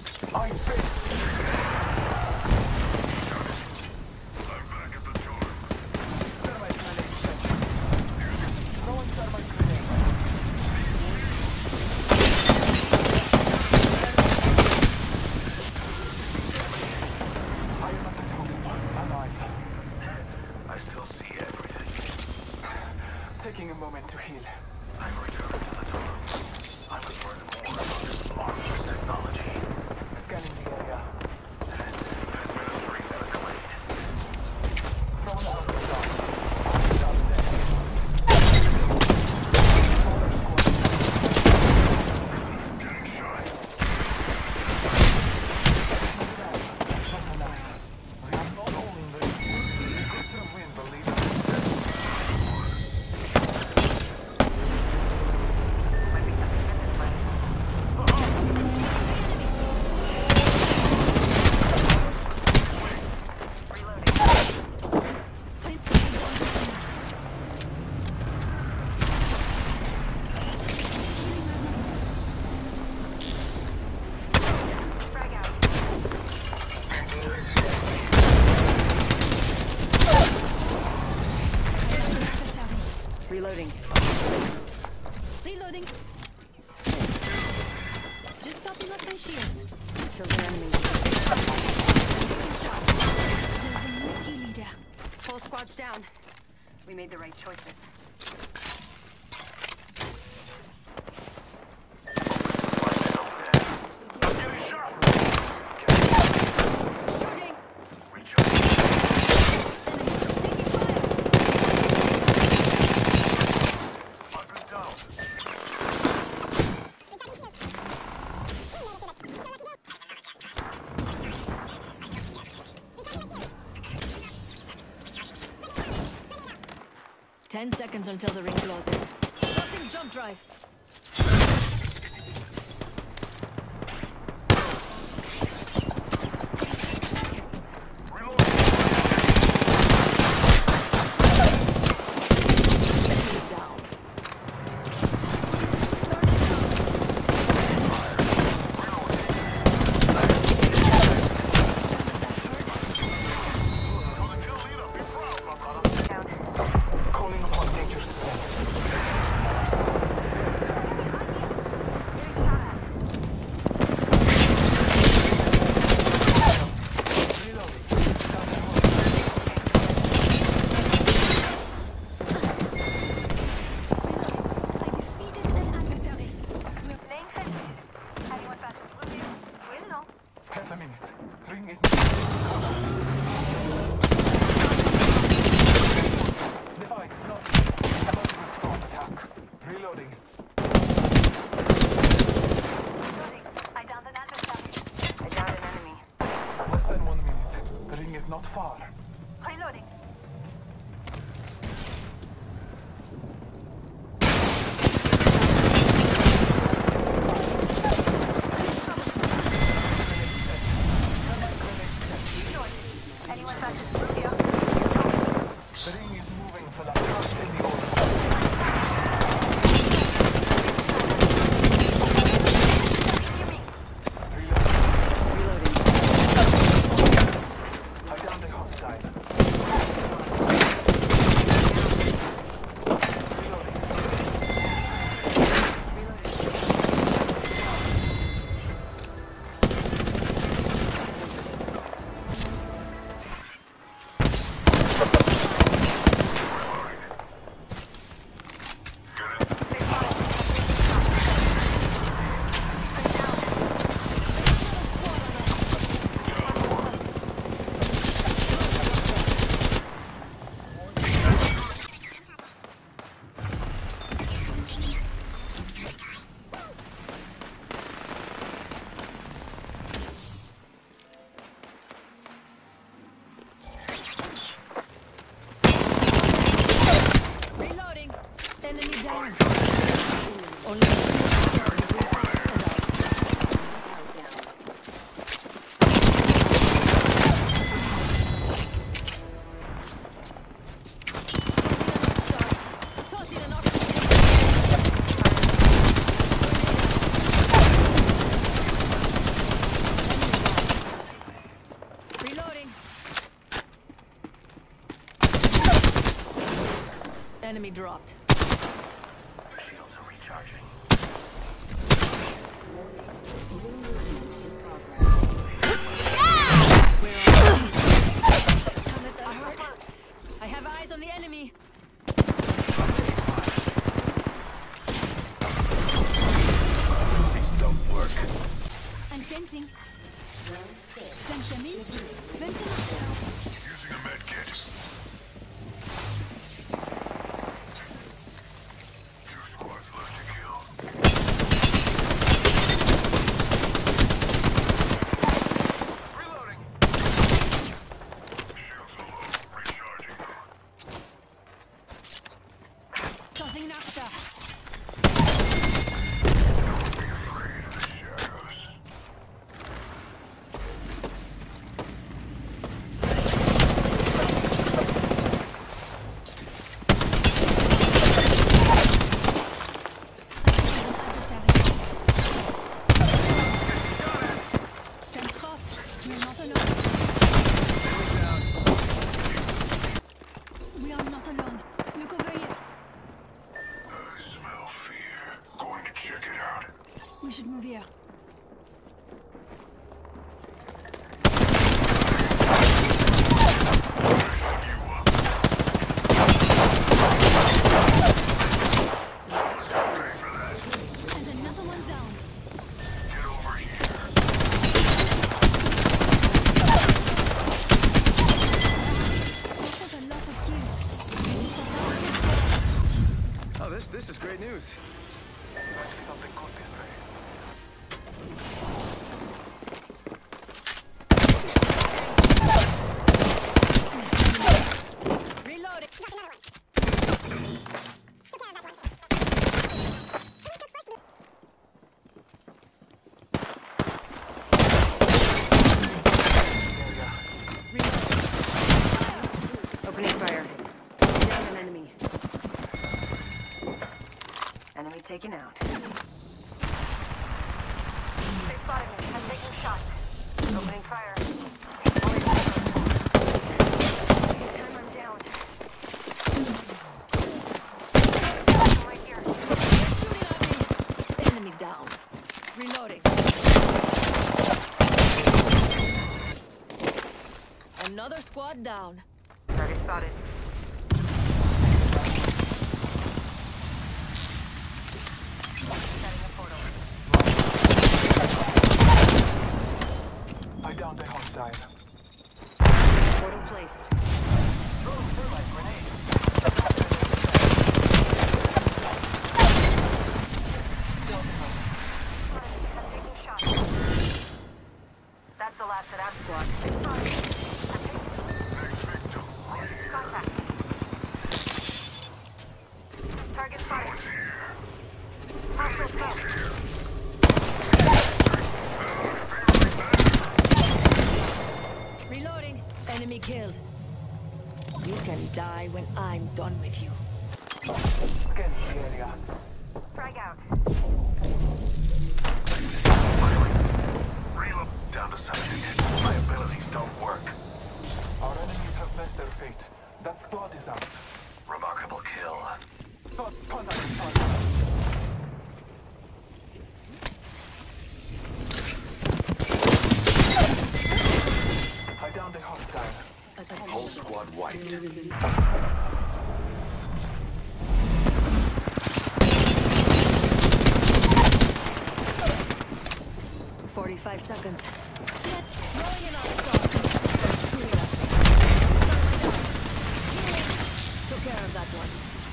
I'm fit. I'm back at the door. Thermite grenade set. Throwing thermite grenade. I am at the totem. Alive. I still see everything. Taking a moment to heal. I'm returned to the door. I must learn more about this marvelous technology. Scanning the area. Administering medical aid. Throwing out the start. Job set. Getting shot. We are not only the this will win, believe it. Might be something good this way. Reloading. Frag out. Reloading. Reloading. Just topping up my shields. Killed an enemy. There's a rookie leader. Whole squad's down. We made the right choices. I'm getting shot. Shooting. Recharge. Enemy. Taking fire. Weapons down. 10 seconds until the ring closes. Tossing jump drive. Reloading. Enemy down. You're the kill leader. Be proud, my brother. Down. Calling upon nature's strength. Getting shot at. Reloading. I defeated an adversary. Laying fences. Anyone pass the blue here? We'll know. Half a minute. Ring is the fight is not a multiple squad attack. Reloading. Reloading. I downed an adversary. I downed an enemy. Less than 1 minute. The ring is not far. Reloading. Anyone pass the blue here? The ring is moving for the first in the order. Reloading. Reloading. I downed a hostile. enemy dropped. Shields are recharging. I heard. I have eyes on the enemy. These don't work. I'm fencing. Fencing me? Fencing? Using a med kit. Two squads left to kill. Reloading. Shields are low. Recharging. Tossing Nafta. Don't be afraid of the shadows. Sense crossed. You're not alone. We are not alone. Look over here. I smell fear. Going to check it out. We should move here. Pay for that. And another one down. Get over here. That was a lot of kills. Oh, this is great news. Might be something good this way. Reloading. Opening fire. Down an enemy. Enemy taken out. They spotted me. I'm taking shots. Opening fire. This time I'm down. Right here. Shooting at me. Enemy down. Reloading. Another squad down. Target spotted. Setting a portal. I downed a hostile. Portal placed. Throwing thermite grenade. I'm taking shots. That's the last of that squad. Next victim. Right here. Contact. Target spotted. Hostile spot. Reloading. Enemy killed. You can die when I'm done with you. Scan the area. Frag out. Reload. Down to subject. My abilities don't work. Our enemies have met their fate. That squad is out. Remarkable kill. Contact in front. I downed a hostile. Whole squad wiped. 45 seconds. Get rolling in our stock. Took care of that one.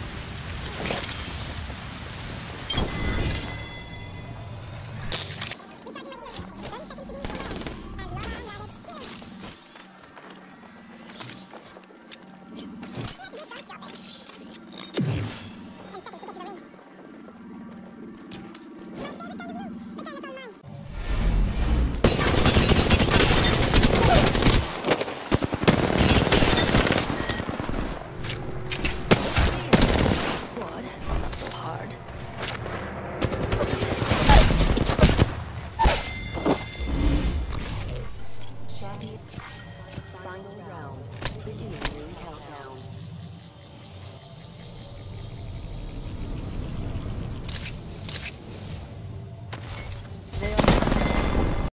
Squad, not so hard. Final round. Beginning.